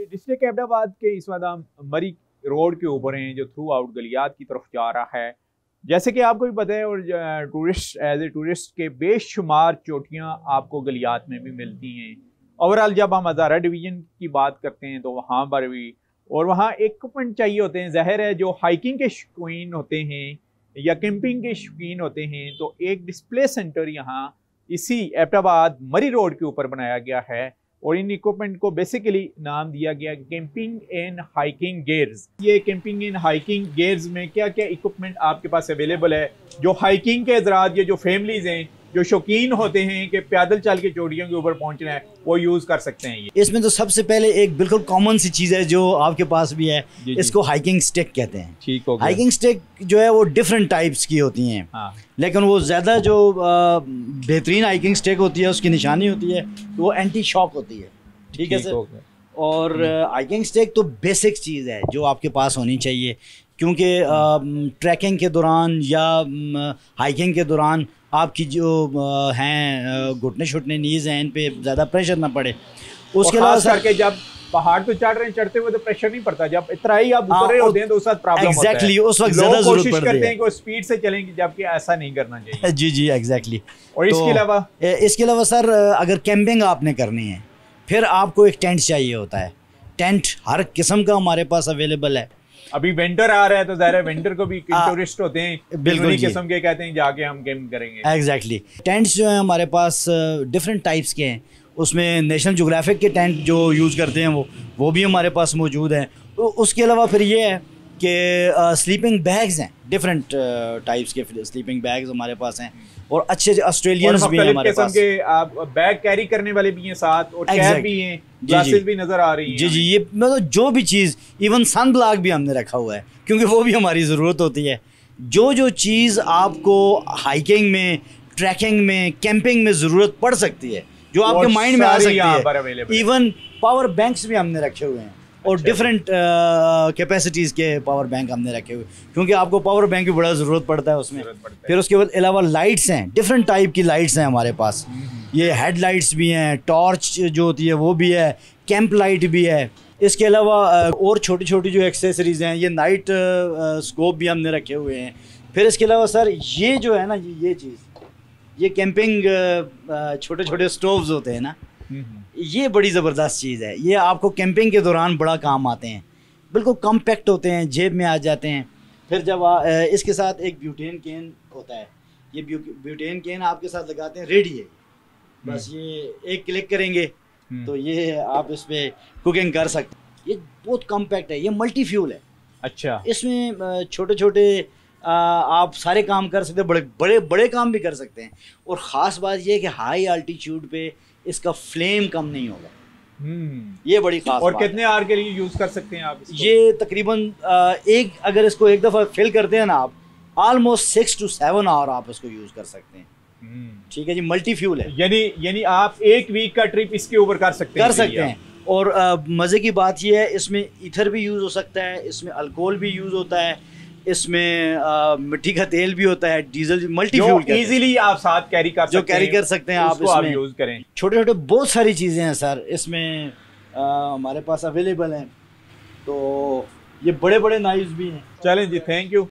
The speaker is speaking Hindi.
डिस्ट्रिक्ट अहमदाबाद के इस वक्त हम मरी रोड के ऊपर हैं जो थ्रू आउट गलियात की तरफ जा रहा है। जैसे कि आपको भी पता है और टूरिस्ट एज ए टूरिस्ट के बेशुमार चोटियाँ आपको गलियात में भी मिलती हैं। ओवरऑल जब हम हज़ारा डिवीज़न की बात करते हैं तो वहाँ पर भी और वहाँ इक्विपमेंट चाहिए होते हैं। ज़ाहिर है जो हाइकिंग के शौकीन होते हैं या कैंपिंग के शौकीन होते हैं तो एक डिस्प्ले सेंटर यहाँ इसी अहमदाबाद मरी रोड के ऊपर बनाया गया है और इन इक्विपमेंट को बेसिकली नाम दिया गया कैंपिंग एंड हाइकिंग गियर्स। ये कैंपिंग एंड हाइकिंग गियर्स में क्या क्या इक्विपमेंट आपके पास अवेलेबल है जो हाइकिंग के हज़रात ये जो फैमिलीज हैं जो शौकीन होते हैं कि पैदल चल के चोटियों के ऊपर पहुंचना है वो यूज़ कर सकते हैं। ये इसमें तो सबसे पहले एक बिल्कुल कॉमन सी चीज़ है जो आपके पास भी है, इसको हाइकिंग स्टिक कहते हैं। ठीक हो गया। हाइकिंग स्टिक जो है वो डिफरेंट टाइप्स की होती हैं। हाँ। लेकिन वो ज़्यादा जो बेहतरीन हाइकिंग स्टिक होती है उसकी निशानी होती है वो एंटी शॉक होती है। ठीक है सर। और हाइकिंग स्टिक तो बेसिक चीज़ है जो आपके पास होनी चाहिए, क्योंकि ट्रैकिंग के दौरान या हाइकिंग के दौरान आपकी जो हैं घुटने शुटने नीज हैं इन पे ज़्यादा प्रेशर ना पड़े। उसके अलावा करके जब पहाड़ तो चढ़ रहे हैं चढ़ते हुए तो प्रेशर नहीं पड़ता, जब इतना ही आप उतर रहे होते हैं तो उस वक्त प्रॉब्लम होता है। एग्जैक्टली उस वक्त ज़्यादा ज़रूरत पड़ती है। करते हैं कि वो स्पीड से चलेंगे जबकि ऐसा नहीं करना चाहिए। जी जी एग्जैक्टली। और इसके अलावा सर अगर कैंपिंग आपने करनी है फिर आपको एक टेंट चाहिए होता है। टेंट हर किस्म का हमारे पास अवेलेबल है। अभी विंटर आ रहा है तो ज़ाहिर है विंटर को भी टूरिस्ट होते हैं बिल्कुल किस्म के कहते हैं जाके हम कैंप करेंगे। एग्जैक्टली। टेंट्स जो है हमारे पास डिफरेंट टाइप्स के हैं। उसमें नेशनल ज्योग्राफिक के टेंट जो यूज़ करते हैं वो भी हमारे पास मौजूद हैं। तो उसके अलावा फिर ये है कि स्लीपिंग बैग्स हैं, डिफरेंट टाइप्स के स्लीपिंग बैग्स हमारे पास हैं और अच्छे ऑस्ट्रेलियंस भी हैं हमारे पास। आप बैग कैरी करने वाले भी हैं साथ और कैप भी हैं, ग्लासेस भी नजर आ रही हैं। जी जी, ये मतलब जो भी चीज़, इवन सन ब्लॉक भी हमने रखा हुआ है क्योंकि वो भी हमारी ज़रूरत होती है। जो चीज़ आपको हाइकिंग में, ट्रैकिंग में, कैंपिंग में ज़रूरत पड़ सकती है, जो आपके माइंड में आ सकती है। इवन पावर बैंक्स भी हमने रखे हुए हैं और डिफरेंट कैपेसिटीज़ के पावर बैंक हमने रखे हुए, क्योंकि आपको पावर बैंक की बड़ा ज़रूरत पड़ता है उसमें। फिर उसके बाद अलावा लाइट्स हैं, डिफरेंट टाइप की लाइट्स हैं हमारे पास। ये हेड लाइट्स भी हैं, टॉर्च जो होती है वो भी है, कैंप लाइट भी है। इसके अलावा और छोटी छोटी जो एक्सेसरीज़ हैं, ये नाइट स्कोप भी हमने रखे हुए हैं। फिर इसके अलावा सर ये जो है ना, ये चीज़, ये कैंपिंग छोटे छोटे स्टोव्स होते हैं ना, ये बड़ी ज़बरदस्त चीज़ है। ये आपको कैंपिंग के दौरान बड़ा काम आते हैं, बिल्कुल कॉम्पैक्ट होते हैं, जेब में आ जाते हैं। फिर जब इसके साथ एक ब्यूटेन केन होता है, ये ब्यूटेन केन आपके साथ लगाते हैं, रेडी है। बस ये एक क्लिक करेंगे तो ये आप इस पर कुकिंग कर सकते हैं। ये बहुत कॉम्पैक्ट है, ये मल्टी फ्यूल है। अच्छा। इसमें छोटे छोटे आप सारे काम कर सकते हैं, बड़े बड़े काम भी कर सकते हैं। और ख़ास बात ये है कि हाई अल्टीट्यूड पे इसका फ्लेम कम नहीं होगा। ये बड़ी खास और कितने आवर के लिए यूज कर सकते हैं आप इसको? ये तकरीबन अगर इसको एक दफ़ा फिल करते हैं ना आप, ऑलमोस्ट 6 to 7 आवर आप इसको यूज कर सकते हैं। ठीक है जी, मल्टी फ्यूल है। यानी आप एक वीक का ट्रिप इसके ऊपर कर सकते हैं। और मज़े की बात ये है, इसमें ईथर भी यूज़ हो सकता है, इसमें अल्कोहल भी यूज़ होता है, इसमें मिट्टी का तेल भी होता है, डीजल, मल्टी फ्यूल इजीली आप साथ कैरी कर सकते हैं, आप इसमें यूज करें। छोटे छोटे बहुत सारी चीज़ें हैं सर इसमें हमारे पास अवेलेबल हैं। तो ये बड़े बड़े नाइफ्स भी हैं। चलें जी, थैंक यू।